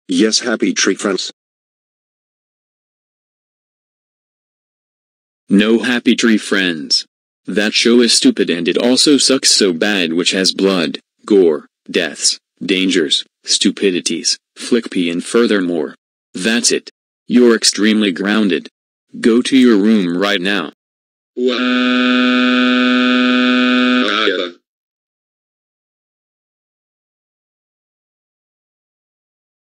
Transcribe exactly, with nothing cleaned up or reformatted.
Yes, Happy Tree Friends. No, Happy Tree Friends. That show is stupid and it also sucks so bad, which has blood, gore, deaths, dangers, stupidities, flickpee and furthermore. That's it. You're extremely grounded. Go to your room right now. Wow.